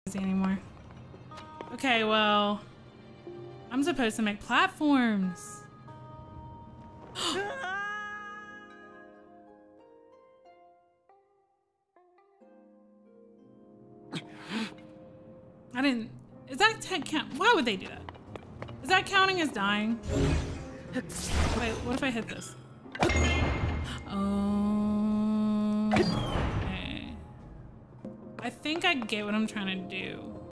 anymore. Okay, well, I'm supposed to make platforms. I didn't. Is that count? Why would they do that? Is that counting as dying? Wait, what if I hit this? Oh. Okay. I think I get what I'm trying to do.